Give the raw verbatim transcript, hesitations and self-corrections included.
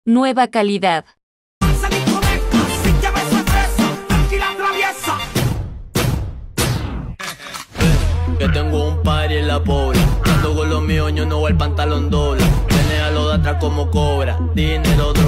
Nueva calidad. Que tengo un party en la pobre. Ando con los míos, yo no voy al pantalón doble. Viene a lo de atrás como cobra. Dinero